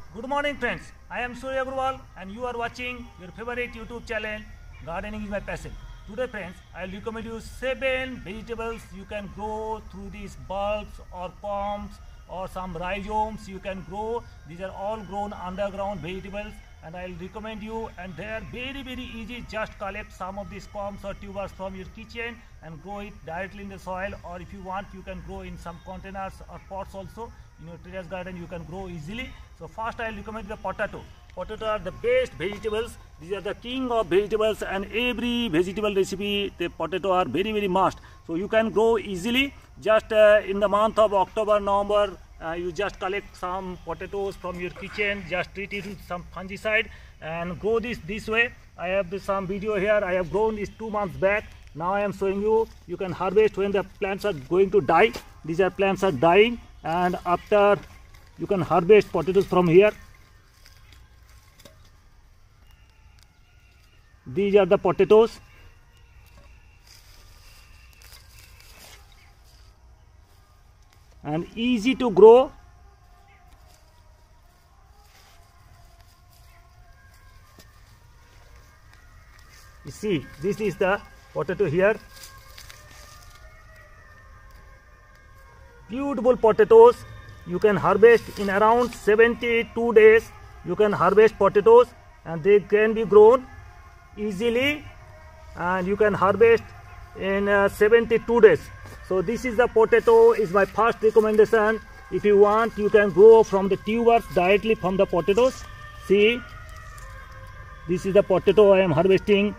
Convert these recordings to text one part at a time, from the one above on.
Good morning friends, I am Surya Agrawal and you are watching your favorite YouTube channel Gardening is my passion. Today friends, I will recommend you 7 vegetables you can grow through these bulbs or palms or some rhizomes you can grow. These are all grown underground vegetables and I will recommend you, and they are very easy. Just collect some of these palms or tubers from your kitchen and grow it directly in the soil, or if you want you can grow in some containers or pots also. In your terrace garden you can grow easily. So first I will recommend the potato. Potato are the best vegetables. These are the king of vegetables, and every vegetable recipe the potato are very must. So you can grow easily. Just in the month of October, November, you just collect some potatoes from your kitchen, just treat it with some fungicide and grow this way. I have some video here. I have grown this 2 months back. Now I am showing you. You can harvest when the plants are going to die. These are plants are dying, and after you can harvest potatoes from here. These are the potatoes. And easy to grow. You see, this is the potato here. Beautiful potatoes. You can harvest in around 72 days. You can harvest potatoes and they can be grown easily, and you can harvest in 72 days. So this is the potato, is my first recommendation. If you want, you can grow from the tubers directly from the potatoes. See, this is the potato I am harvesting.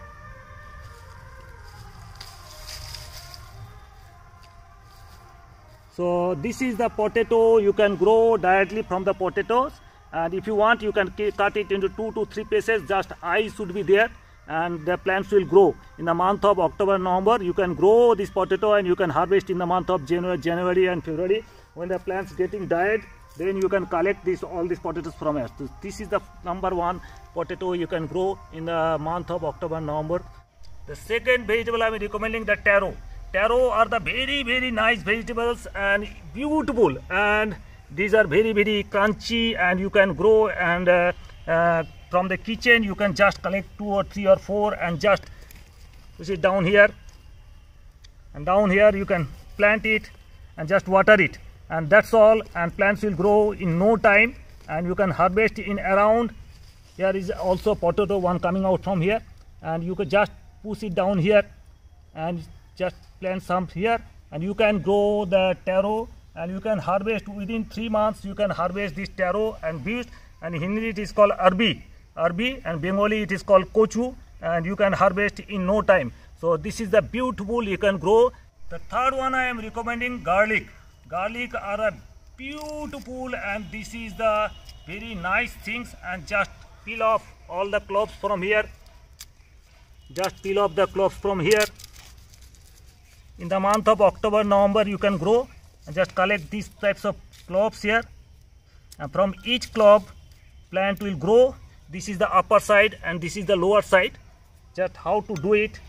So this is the potato you can grow directly from the potatoes, and if you want you can cut it into 2 to 3 pieces. Just eyes should be there and the plants will grow. In the month of October, November, you can grow this potato and you can harvest in the month of January and February. When the plants getting died, then you can collect all these potatoes from us. So this is the number 1 potato you can grow in the month of October, November. The second vegetable I am recommending, the taro. Taro are the very nice vegetables and beautiful, and these are very crunchy, and you can grow, and from the kitchen you can just collect 2 or 3 or 4 and just push it down here, and down here you can plant it and just water it, and that's all, and plants will grow in no time, and you can harvest in around. Here is also potato one coming out from here, and you can just push it down here and just plant some here, and you can grow the taro, and you can harvest within 3 months. You can harvest this taro and beet, and in Hindi it is called arbi, and Bengali it is called kochu, and you can harvest in no time. So this is the beautiful you can grow. The third one I am recommending, garlic. Garlic are a beautiful, and this is the very nice things, and just peel off all the cloves from here. Just peel off the cloves from here. In the month of October, November, you can grow and just collect these types of cloves here, and from each clove plant will grow. This is the upper side and this is the lower side. Just how to do it.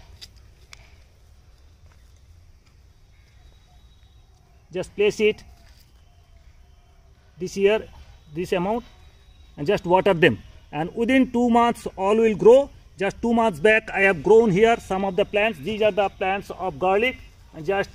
Just place it this here, this amount, and just water them, and within 2 months all will grow. Just 2 months back I have grown here some of the plants. These are the plants of garlic, and just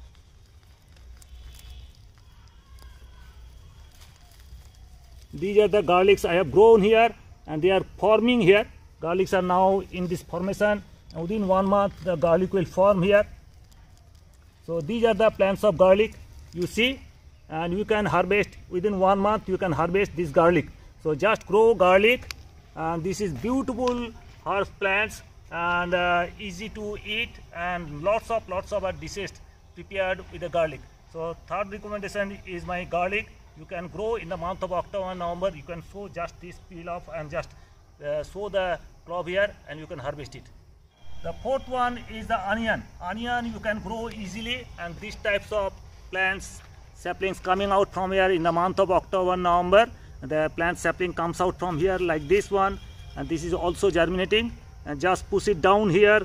these are the garlics I have grown here, and they are forming here. Garlics are now in this formation, and within 1 month the garlic will form here. So these are the plants of garlic, you see, and you can harvest within 1 month. You can harvest this garlic. So just grow garlic, and this is beautiful herb plants, and easy to eat, and lots of dishes prepared with the garlic. So third recommendation is my garlic. You can grow in the month of October and November. You can sow just this peel off and just sow the clove here, and you can harvest it. The fourth one is the onion. Onion you can grow easily, and these types of plants, saplings coming out from here in the month of October, November. The plant sapling comes out from here like this one, and this is also germinating, and just push it down here.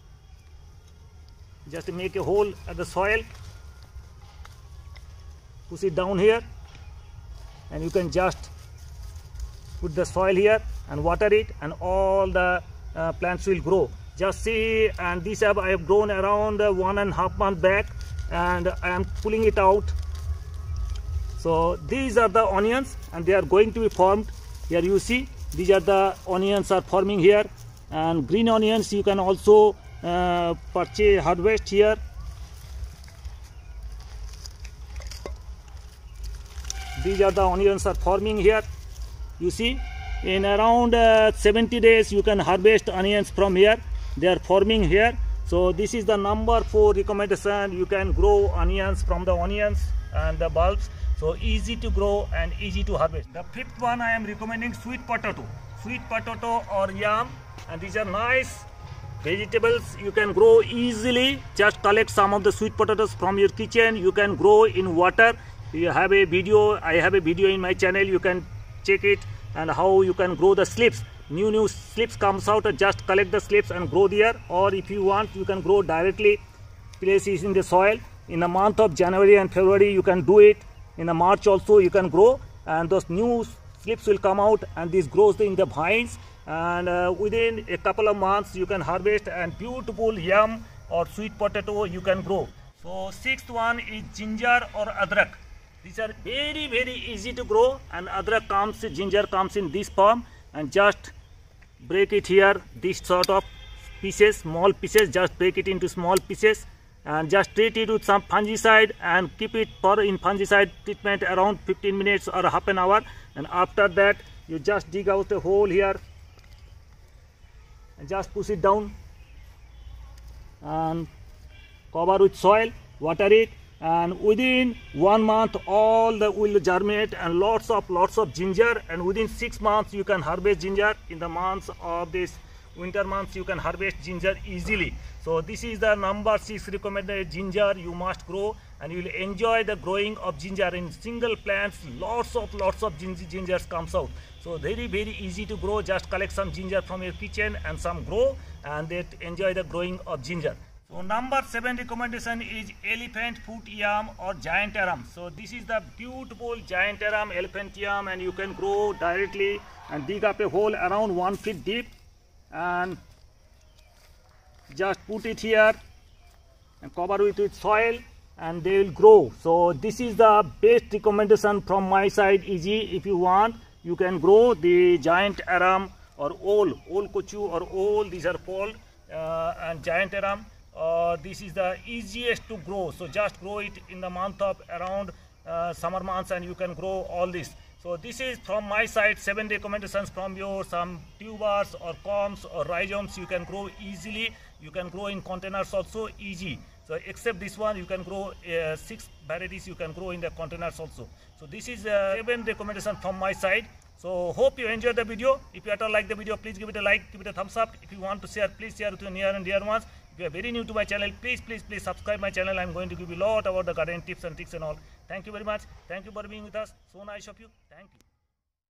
Just make a hole at the soil, push it down here, and you can just put the soil here and water it, and all the plants will grow. Just see, and this I have grown around 1.5 months back, and I am pulling it out. So these are the onions, and they are going to be formed. Here you see, these are the onions are forming here, and green onions you can also purchase, harvest here. These are the onions are forming here. You see, in around 70 days you can harvest onions from here. They are forming here. So this is the number 4 recommendation. You can grow onions from the onions and the bulbs. So easy to grow and easy to harvest. The 5th one, I am recommending sweet potato or yam, and these are nice vegetables. You can grow easily. Just collect some of the sweet potatoes from your kitchen. You can grow in water. You have a video, I have a video in my channel, you can check it, and how you can grow the slips. New slips comes out, just collect the slips and grow there. Or if you want, you can grow directly, place it in the soil. In the month of January and February you can do it. In the March also you can grow, and those new slips will come out, and this grows in the vines, and within a couple of months you can harvest, and beautiful yam or sweet potato you can grow. So 6th one is ginger or adrak. These are very easy to grow, and ginger comes in this form, and just break it here, this sort of pieces, small pieces, just break it into small pieces, and just treat it with some fungicide, and keep it in fungicide treatment around 15 minutes or half an hour. And after that you just dig out a hole here and just push it down and cover with soil, water it, and within 1 month all the will germinate, and lots of ginger. And within 6 months you can harvest ginger. In the months of this winter months you can harvest ginger easily. So this is the number 6 recommended ginger you must grow, and you will enjoy the growing of ginger in single plants. Lots of gingers comes out. So very easy to grow. Just collect some ginger from your kitchen and some grow, and then enjoy the growing of ginger. So number 7 recommendation is elephant foot yam or giant aram. So this is the beautiful giant aram, elephant yam, and you can grow directly and dig up a hole around 1 feet deep, and just put it here and cover it with soil, and they will grow. So this is the best recommendation from my side. Easy, if you want, you can grow the giant aram or old kochu or old, these are called, and giant aram. This is the easiest to grow. So just grow it in the month of around summer months, and you can grow all this. So this is from my side 7 recommendations from your some tubers or combs or rhizomes you can grow easily. You can grow in containers also easy. So except this one, you can grow 6 varieties you can grow in the containers also. So this is 7 recommendation from my side. So hope you enjoyed the video. If you at all like the video, please give it a like, give it a thumbs up. If you want to share, please share with your near and dear ones. If you are very new to my channel, please subscribe my channel. I am going to give you a lot about the garden tips and tricks and all. Thank you very much. Thank you for being with us. So nice of you. Thank you.